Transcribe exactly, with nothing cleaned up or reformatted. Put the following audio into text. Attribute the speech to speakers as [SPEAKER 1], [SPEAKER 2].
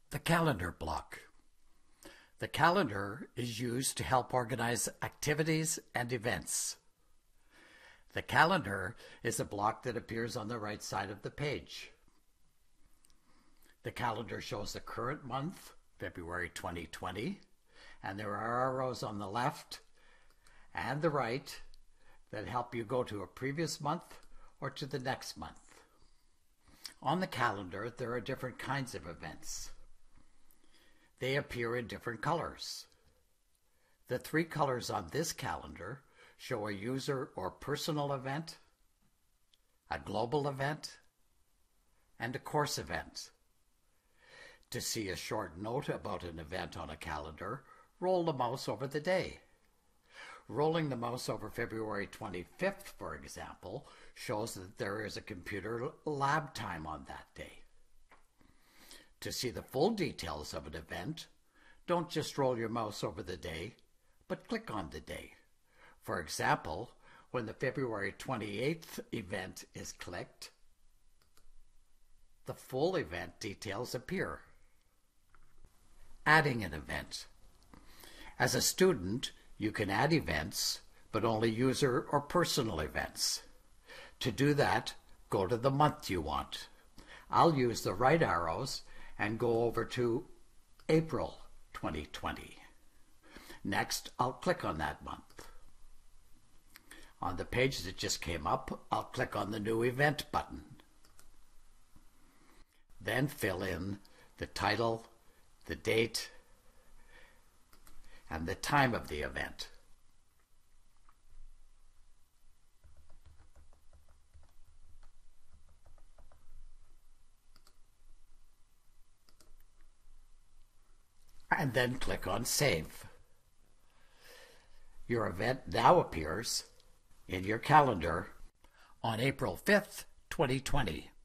[SPEAKER 1] The calendar block. The calendar is used to help organize activities and events. The calendar is a block that appears on the right side of the page. The calendar shows the current month, February twenty twenty, and there are arrows on the left and the right that help you go to a previous month or to the next month. On the calendar, there are different kinds of events. They appear in different colors. The three colors on this calendar show a user or personal event, a global event, and a course event. To see a short note about an event on a calendar, roll the mouse over the day. Rolling the mouse over February twenty-fifth, for example, shows that there is a computer lab time on that day. To see the full details of an event, don't just roll your mouse over the day, but click on the day. For example, when the February twenty-eighth event is clicked, the full event details appear. Adding an event. As a student, you can add events, but only user or personal events. To do that, go to the month you want. I'll use the right arrows and go over to April twenty twenty. Next, I'll click on that month. On the page that just came up, I'll click on the New Event button. Then fill in the title, the date, and the time of the event. And then click on Save. Your event now appears in your calendar on April fifth, twenty twenty.